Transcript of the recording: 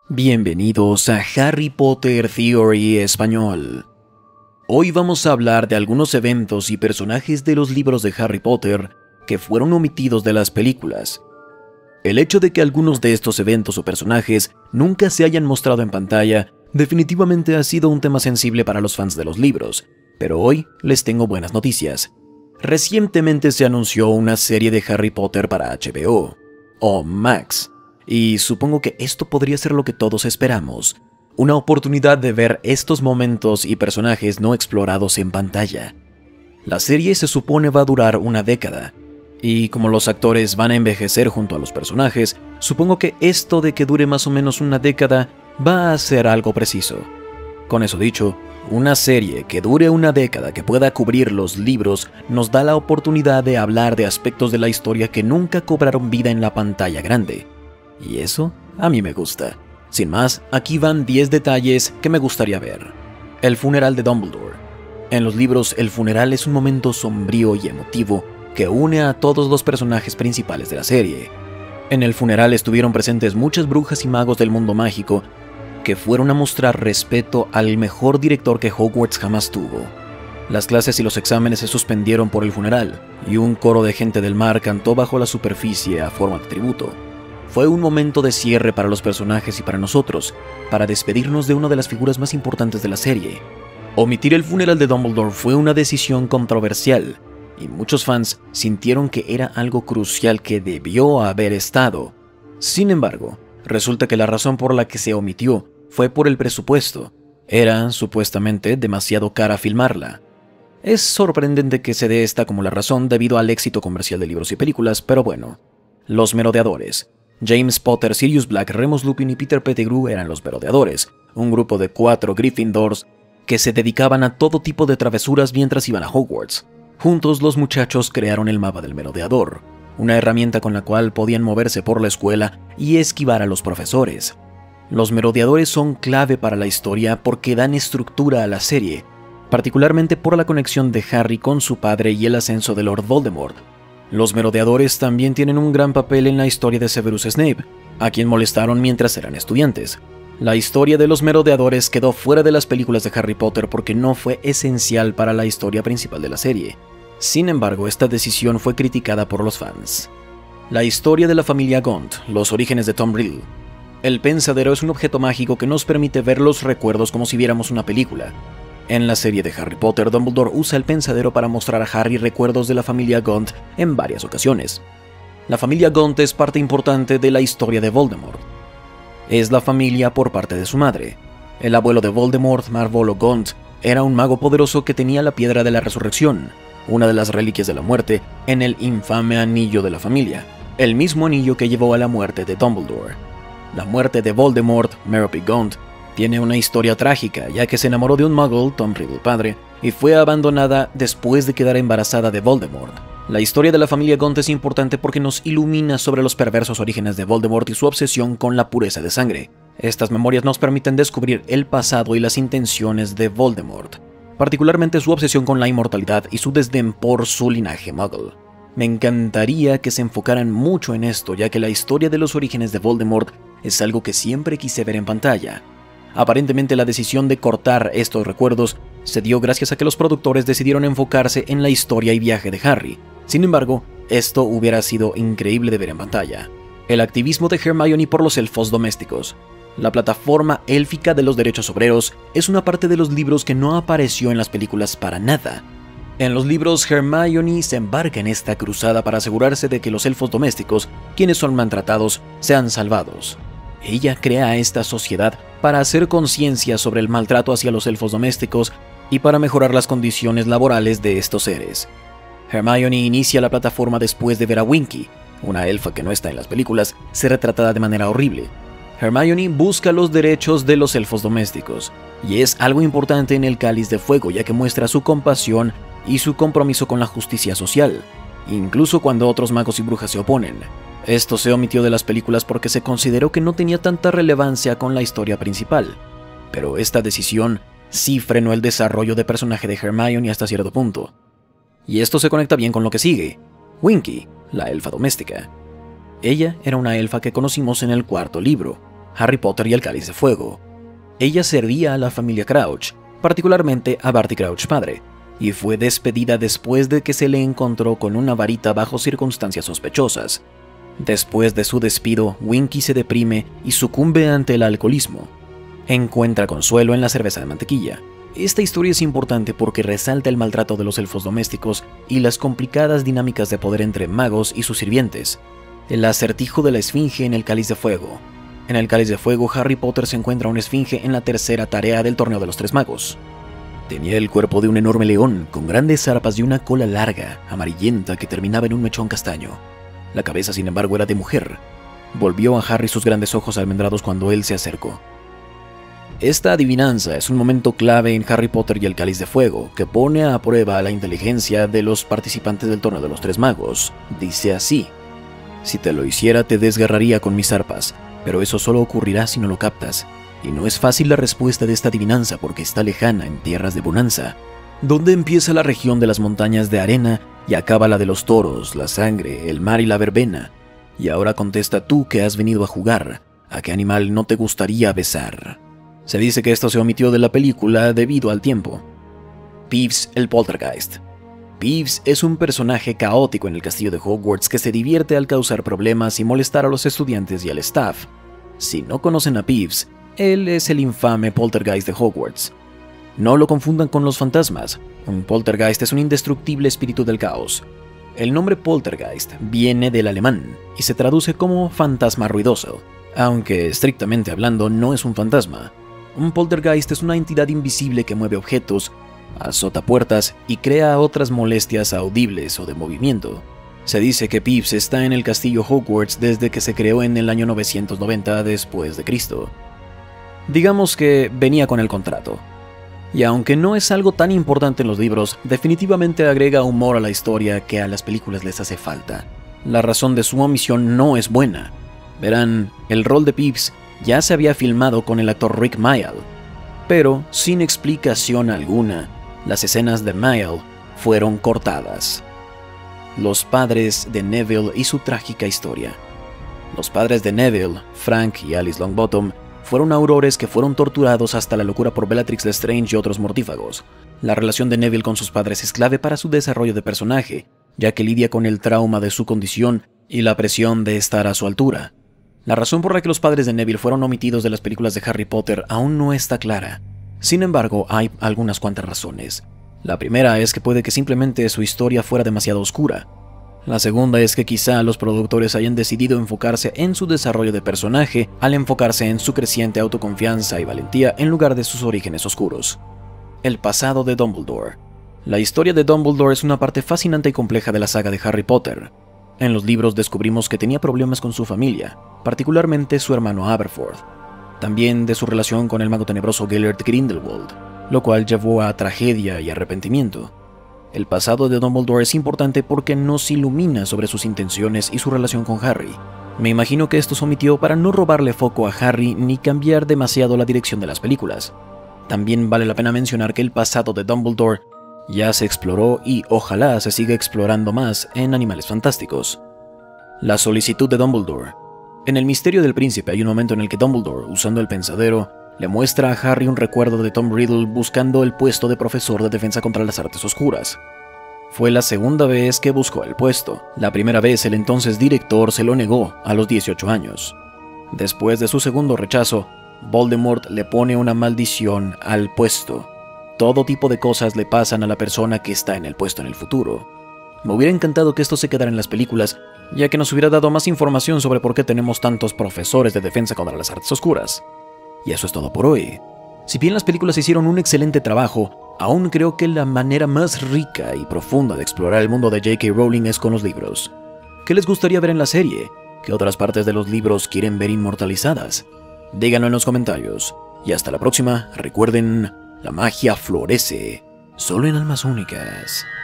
Bienvenidos a Harry Potter Theory Español. Hoy vamos a hablar de algunos eventos y personajes de los libros de Harry Potter que fueron omitidos de las películas. El hecho de que algunos de estos eventos o personajes nunca se hayan mostrado en pantalla definitivamente ha sido un tema sensible para los fans de los libros, pero hoy les tengo buenas noticias. Recientemente se anunció una serie de Harry Potter para HBO, o Max, y supongo que esto podría ser lo que todos esperamos, una oportunidad de ver estos momentos y personajes no explorados en pantalla. La serie se supone va a durar una década, y como los actores van a envejecer junto a los personajes, supongo que esto de que dure más o menos una década va a ser algo preciso. Con eso dicho, una serie que dure una década que pueda cubrir los libros nos da la oportunidad de hablar de aspectos de la historia que nunca cobraron vida en la pantalla grande. Y eso a mí me gusta. Sin más, aquí van 10 detalles que me gustaría ver. El funeral de Dumbledore. En los libros, el funeral es un momento sombrío y emotivo que une a todos los personajes principales de la serie. En el funeral estuvieron presentes muchas brujas y magos del mundo mágico que fueron a mostrar respeto al mejor director que Hogwarts jamás tuvo. Las clases y los exámenes se suspendieron por el funeral, y un coro de gente del mar cantó bajo la superficie a forma de tributo. Fue un momento de cierre para los personajes y para nosotros, para despedirnos de una de las figuras más importantes de la serie. Omitir el funeral de Dumbledore fue una decisión controversial, y muchos fans sintieron que era algo crucial que debió haber estado. Sin embargo, resulta que la razón por la que se omitió fue por el presupuesto. Era, supuestamente, demasiado cara filmarla. Es sorprendente que se dé esta como la razón debido al éxito comercial de libros y películas, pero bueno. Los merodeadores. James Potter, Sirius Black, Remus Lupin y Peter Pettigrew eran los merodeadores, un grupo de 4 Gryffindors que se dedicaban a todo tipo de travesuras mientras iban a Hogwarts. Juntos los muchachos crearon el mapa del merodeador, una herramienta con la cual podían moverse por la escuela y esquivar a los profesores. Los merodeadores son clave para la historia porque dan estructura a la serie, particularmente por la conexión de Harry con su padre y el ascenso de Lord Voldemort. Los merodeadores también tienen un gran papel en la historia de Severus Snape, a quien molestaron mientras eran estudiantes. La historia de los merodeadores quedó fuera de las películas de Harry Potter porque no fue esencial para la historia principal de la serie. Sin embargo, esta decisión fue criticada por los fans. La historia de la familia Gaunt, los orígenes de Tom Riddle. El pensadero es un objeto mágico que nos permite ver los recuerdos como si viéramos una película. En la serie de Harry Potter, Dumbledore usa el pensadero para mostrar a Harry recuerdos de la familia Gaunt en varias ocasiones. La familia Gaunt es parte importante de la historia de Voldemort. Es la familia por parte de su madre. El abuelo de Voldemort, Marvolo Gaunt, era un mago poderoso que tenía la piedra de la resurrección, una de las reliquias de la muerte, en el infame anillo de la familia, el mismo anillo que llevó a la muerte de Dumbledore. La muerte de Voldemort, Merope Gaunt, tiene una historia trágica, ya que se enamoró de un muggle, Tom Riddle padre, y fue abandonada después de quedar embarazada de Voldemort. La historia de la familia Gaunt es importante porque nos ilumina sobre los perversos orígenes de Voldemort y su obsesión con la pureza de sangre. Estas memorias nos permiten descubrir el pasado y las intenciones de Voldemort, particularmente su obsesión con la inmortalidad y su desdén por su linaje muggle. Me encantaría que se enfocaran mucho en esto, ya que la historia de los orígenes de Voldemort es algo que siempre quise ver en pantalla. Aparentemente la decisión de cortar estos recuerdos se dio gracias a que los productores decidieron enfocarse en la historia y viaje de Harry. Sin embargo, esto hubiera sido increíble de ver en pantalla. El activismo de Hermione por los elfos domésticos. La plataforma élfica de los derechos obreros es una parte de los libros que no apareció en las películas para nada. En los libros, Hermione se embarca en esta cruzada para asegurarse de que los elfos domésticos, quienes son maltratados, sean salvados. Ella crea esta sociedad para hacer conciencia sobre el maltrato hacia los elfos domésticos y para mejorar las condiciones laborales de estos seres. Hermione inicia la plataforma después de ver a Winky, una elfa que no está en las películas, ser retratada de manera horrible. Hermione busca los derechos de los elfos domésticos, y es algo importante en el Cáliz de Fuego, ya que muestra su compasión y su compromiso con la justicia social, incluso cuando otros magos y brujas se oponen. Esto se omitió de las películas porque se consideró que no tenía tanta relevancia con la historia principal, pero esta decisión sí frenó el desarrollo de personaje de Hermione hasta cierto punto. Y esto se conecta bien con lo que sigue. Winky, la elfa doméstica. Ella era una elfa que conocimos en el 4º libro, Harry Potter y el Cáliz de Fuego. Ella servía a la familia Crouch, particularmente a Barty Crouch padre, y fue despedida después de que se le encontró con una varita bajo circunstancias sospechosas. Después de su despido, Winky se deprime y sucumbe ante el alcoholismo. Encuentra consuelo en la cerveza de mantequilla. Esta historia es importante porque resalta el maltrato de los elfos domésticos y las complicadas dinámicas de poder entre magos y sus sirvientes. El acertijo de la esfinge en el Cáliz de Fuego. En el Cáliz de Fuego, Harry Potter se encuentra una esfinge en la tercera tarea del Torneo de los Tres Magos. Tenía el cuerpo de un enorme león, con grandes zarpas y una cola larga, amarillenta que terminaba en un mechón castaño. La cabeza, sin embargo, era de mujer. Volvió a Harry sus grandes ojos almendrados cuando él se acercó. Esta adivinanza es un momento clave en Harry Potter y el Cáliz de Fuego, que pone a prueba la inteligencia de los participantes del Torneo de los Tres Magos. Dice así: si te lo hiciera te desgarraría con mis zarpas, pero eso solo ocurrirá si no lo captas. Y no es fácil la respuesta de esta adivinanza porque está lejana en tierras de bonanza, donde empieza la región de las montañas de arena y acaba la de los toros, la sangre, el mar y la verbena. Y ahora contesta tú que has venido a jugar, ¿a qué animal no te gustaría besar? Se dice que esto se omitió de la película debido al tiempo. Peeves el Poltergeist. Peeves es un personaje caótico en el castillo de Hogwarts que se divierte al causar problemas y molestar a los estudiantes y al staff. Si no conocen a Peeves, él es el infame Poltergeist de Hogwarts. No lo confundan con los fantasmas. Un Poltergeist es un indestructible espíritu del caos. El nombre Poltergeist viene del alemán y se traduce como fantasma ruidoso, aunque estrictamente hablando no es un fantasma. Un poltergeist es una entidad invisible que mueve objetos, azota puertas y crea otras molestias audibles o de movimiento. Se dice que Peeves está en el castillo Hogwarts desde que se creó en el año 990 después de Cristo. Digamos que venía con el contrato. Y aunque no es algo tan importante en los libros, definitivamente agrega humor a la historia que a las películas les hace falta. La razón de su omisión no es buena. Verán, el rol de Peeves ya se había filmado con el actor Rick Mayall, pero sin explicación alguna, las escenas de Mayall fueron cortadas. Los padres de Neville y su trágica historia. Los padres de Neville, Frank y Alice Longbottom, fueron aurores que fueron torturados hasta la locura por Bellatrix Lestrange y otros mortífagos. La relación de Neville con sus padres es clave para su desarrollo de personaje, ya que lidia con el trauma de su condición y la presión de estar a su altura. La razón por la que los padres de Neville fueron omitidos de las películas de Harry Potter aún no está clara. Sin embargo, hay algunas cuantas razones. La primera es que puede que simplemente su historia fuera demasiado oscura. La segunda es que quizá los productores hayan decidido enfocarse en su desarrollo de personaje al enfocarse en su creciente autoconfianza y valentía en lugar de sus orígenes oscuros. El pasado de Dumbledore. La historia de Dumbledore es una parte fascinante y compleja de la saga de Harry Potter. En los libros descubrimos que tenía problemas con su familia, particularmente su hermano Aberforth, también de su relación con el mago tenebroso Gellert Grindelwald, lo cual llevó a tragedia y arrepentimiento. El pasado de Dumbledore es importante porque nos ilumina sobre sus intenciones y su relación con Harry. Me imagino que esto se omitió para no robarle foco a Harry ni cambiar demasiado la dirección de las películas. También vale la pena mencionar que el pasado de Dumbledore ya se exploró y ojalá se siga explorando más en Animales Fantásticos. La solicitud de Dumbledore. En El misterio del príncipe hay un momento en el que Dumbledore, usando el pensadero, le muestra a Harry un recuerdo de Tom Riddle buscando el puesto de profesor de defensa contra las artes oscuras. Fue la segunda vez que buscó el puesto. La primera vez el entonces director se lo negó a los 18 años. Después de su segundo rechazo, Voldemort le pone una maldición al puesto. Todo tipo de cosas le pasan a la persona que está en el puesto en el futuro. Me hubiera encantado que esto se quedara en las películas, ya que nos hubiera dado más información sobre por qué tenemos tantos profesores de defensa contra las artes oscuras. Y eso es todo por hoy. Si bien las películas hicieron un excelente trabajo, aún creo que la manera más rica y profunda de explorar el mundo de J.K. Rowling es con los libros. ¿Qué les gustaría ver en la serie? ¿Qué otras partes de los libros quieren ver inmortalizadas? Díganlo en los comentarios. Y hasta la próxima, recuerden, la magia florece solo en almas únicas.